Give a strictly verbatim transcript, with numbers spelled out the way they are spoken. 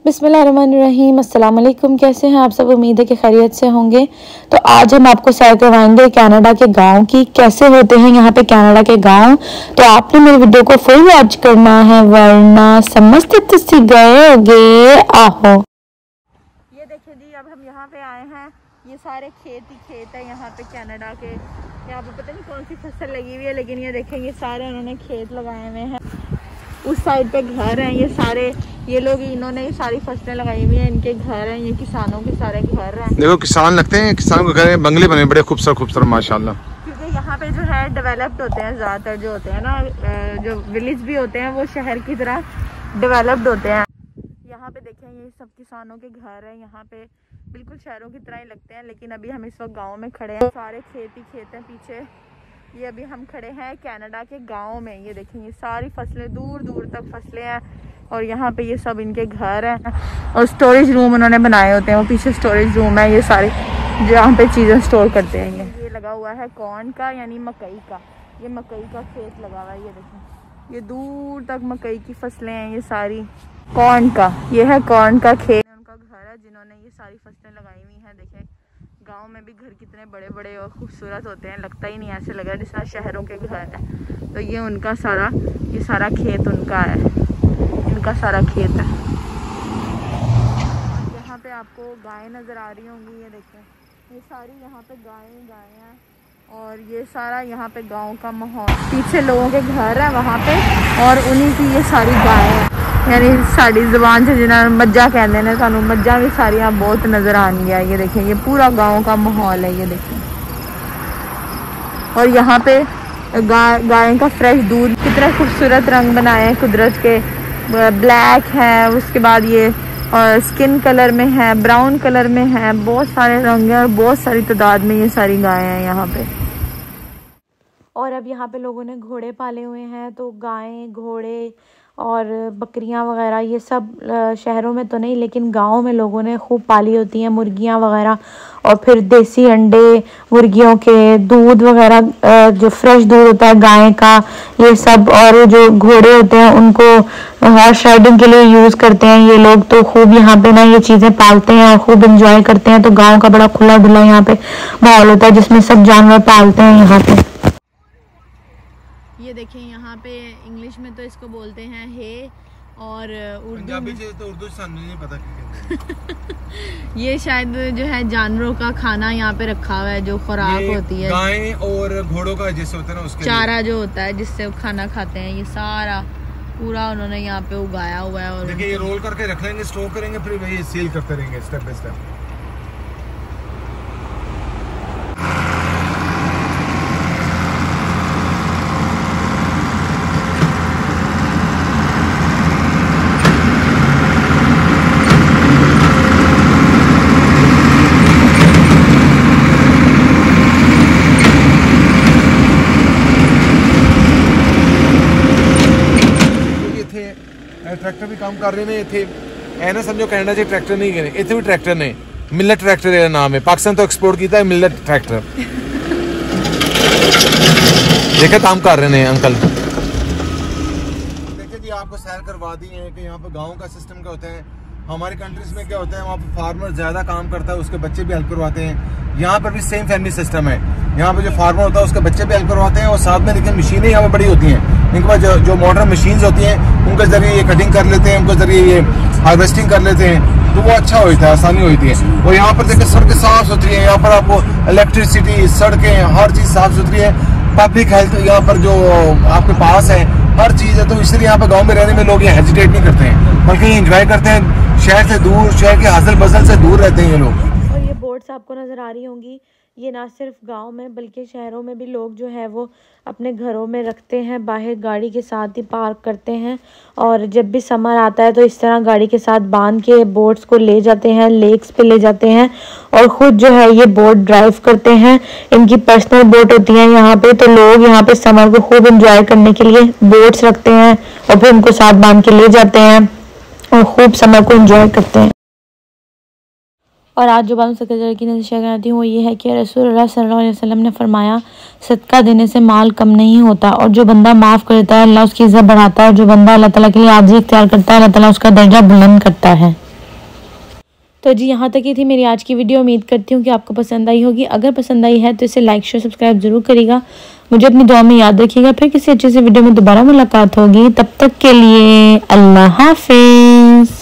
बिस्मिल्लाहिर्रहमानिर्रहीम, अस्सलाम वालेकुम। कैसे हैं आप सब? उम्मीद है कि खैरियत से होंगे। तो आज हम आपको सैर करवाएंगे कनाडा के गांव की, कैसे होते हैं यहाँ पे कनाडा के गांव। तो आपने मेरी वीडियो को फुल वॉच करना है, वरना समझते तुसी गए आहो। ये देखिए जी, अब हम यहाँ पे आए हैं। ये सारे खेत ही खेत है यहाँ पे कनाडा के। यहाँ पे पता नहीं कौन सी फसल लगी हुई है, लेकिन ये देखें, ये सारे उन्होंने खेत लगाए हुए हैं। उस साइड पे घर हैं, ये सारे ये लोग इन्होंने ये सारी फसलें लगाई हुई हैं, इनके घर हैं, ये किसानों के सारे घर हैं। देखो किसान लगते हैं, किसानों के घर हैं, बंगले बने बड़े खूबसूरत खूबसूरत माशाल्लाह। क्योंकि यहाँ पे जो है डेवलप्ड होते हैं, ज़्यादातर जो होते हैं ना, जो विलेज भी होते हैं वो शहर की तरह डेवलप्ड होते हैं। यहाँ पे देखें, ये सब किसानों के घर हैं, यहाँ पे बिल्कुल शहरों की तरह ही लगते हैं। लेकिन अभी हम इस वक्त गाँव में खड़े हैं, सारे खेत ही खेत हैं पीछे। ये अभी हम खड़े हैं कनाडा के गांव में। ये देखें, ये सारी फसलें, दूर दूर तक फसलें हैं, और यहाँ पे ये सब इनके घर हैं। और स्टोरेज रूम उन्होंने बनाए होते हैं, वो पीछे स्टोरेज रूम है, ये सारे जहाँ पे चीज़ें स्टोर करते हैं। ये ये लगा हुआ है कॉर्न का, यानी मकई का। ये मकई का खेत लगा हुआ है, ये देखें, ये दूर तक मकई की फसलें हैं, ये सारी कॉर्न का। ये है कॉर्न का खेत, उनका घर है जिन्होंने ये सारी फसलें लगाई हुई हैं। देखें, गांव में भी घर कितने बड़े बड़े और खूबसूरत होते हैं, लगता ही नहीं ऐसे लग रहा है जिस तरह शहरों के घर है। तो ये उनका सारा ये सारा खेत उनका है, इनका सारा खेत है। यहाँ पे आपको गायें नज़र आ रही होंगी, ये देखें, ये सारी यहाँ पे गायें गायें हैं। और ये सारा यहाँ पे गांव का माहौल, पीछे लोगों के घर है वहाँ पे, और उन्हीं की ये सारी गायें हैं। यानी साड़ी ज़ुबान से जिन्हें मज्जा कहते हैं, सानू मज्जा भी सारिया बहुत नज़र आनी है। ये देखें, ये पूरा गांव का माहौल है, ये देखें। और यहाँ पे गाय गाय का फ्रेश दूध, कितने खूबसूरत रंग बनाए हैं कुदरत के। ब्लैक है, उसके बाद ये और स्किन कलर में है, ब्राउन कलर में है, बहुत सारे रंग हैं और बहुत सारी तादाद में ये सारी गायें हैं यहाँ पे। और अब यहाँ पे लोगों ने घोड़े पाले हुए हैं, तो गायें, घोड़े और बकरियां वगैरह ये सब शहरों में तो नहीं, लेकिन गाँव में लोगों ने खूब पाली होती हैं, मुर्गियां वगैरह। और फिर देसी अंडे मुर्गियों के, दूध वगैरह, जो फ्रेश दूध होता है गाय का, ये सब। और जो घोड़े होते हैं उनको हॉर्स राइडिंग के लिए यूज़ करते हैं ये लोग। तो खूब यहाँ पे ना ये चीज़ें पालते हैं और खूब इंजॉय करते हैं। तो गाँव का बड़ा खुला डुला यहाँ पे माहौल होता है, जिसमें सब जानवर पालते हैं यहाँ पे। ये देखें, यहाँ पे इंग्लिश में तो इसको बोलते हैं हे, और उर्दू में तो उर्दू नहीं पता ये शायद जो है जानवरों का खाना यहाँ पे रखा हुआ है, जो खुराक होती है गाय और घोड़ों का, जैसे होता है ना उसके चारा जो होता है जिससे वो खाना खाते हैं। ये सारा पूरा उन्होंने यहाँ पे उगाया हुआ है। और देखिए, ये रोल करके रख लेंगे, स्टोर करेंगे, फिर वही सील करते रहेंगे स्टेप बाय स्टेप। ट्रैक्टर भी काम कर रहे ने इथे, ऐ ना समझो कनाडा च ट्रैक्टर नहीं गए, इथे भी ट्रैक्टर ने, मिलट ट्रैक्टर का नाम है, पाकिस्तान तो एक्सपोर्ट किया है मिलट ट्रैक्टर। देखिए काम कर रहे हैं अंकल। देखिए जी, आपको सैर करवा दी है कि यहाँ पे गाँव का सिस्टम क्या होता है। हमारी कंट्रीज में क्या होता है, वहाँ पे फार्मर ज्यादा काम करता है, उसके बच्चे भी हेल्प करवाते हैं। यहाँ पर भी सेम फैमिली सिस्टम है, यहाँ पे जो फार्मर होता है उसके बच्चे भी हेल्प करवाते हैं, और साथ में लेकिन मशीनें यहाँ पे बड़ी होती हैं। इनके पास जो, जो मॉडर्न मशीन्स होती हैं, उनके जरिए ये कटिंग कर लेते हैं, उनके जरिए ये हार्वेस्टिंग कर लेते हैं, तो वो अच्छा होता है, आसानी होती है। और यहाँ पर देखिए सड़कें साफ सुथरी है, यहाँ पर आपको इलेक्ट्रिसिटी, सड़कें, हर चीज साफ सुथरी है। पब्लिक हेल्थ यहाँ पर जो आपके पास है, हर चीज है। तो इसलिए यहाँ पर गाँव में रहने में लोग ये हेजिटेट नहीं करते हैं, बल्कि ये इंजॉय करते हैं। शहर से दूर, शहर के हसल बसल से दूर रहते हैं ये लोग। और ये बोट्स आपको नज़र आ रही होंगी, ये ना सिर्फ गांव में बल्कि शहरों में भी लोग जो है वो अपने घरों में रखते हैं, बाहर गाड़ी के साथ ही पार्क करते हैं। और जब भी समर आता है तो इस तरह गाड़ी के साथ बांध के बोट्स को ले जाते हैं, लेक्स पे ले जाते हैं, और ख़ुद जो है ये बोट ड्राइव करते हैं। इनकी पर्सनल बोट होती है यहाँ पे। तो लोग यहाँ पे समर को खूब इंजॉय करने के लिए बोट्स रखते हैं और फिर उनको साथ बांध के ले जाते हैं और खूब समर को इंजॉय करते हैं। और आज जो बात शेयर करना चाहती हूँ वो ये है कि रसूलुल्लाह सल्लल्लाहु अलैहि वसल्लम ने फरमाया, सदका देने से माल कम नहीं होता, और जो बंदा माफ़ करता है अल्लाह उसकी इज़्ज़त बढ़ाता है, और जो बंदा अल्लाह ताला के लिए आजिज़ी इख्तियार करता है अल्लाह ताला उसका दर्जा बुलंद करता है। तो जी यहाँ तक ही थी मेरी आज की वीडियो। उम्मीद करती हूँ कि आपको पसंद आई होगी। अगर पसंद आई है तो इसे लाइक शेयर सब्सक्राइब जरूर करिएगा। मुझे अपनी दुआ में याद रखिएगा। फिर किसी अच्छे से वीडियो में दोबारा मुलाकात होगी। तब तक के लिए अल्लाह हाफिज।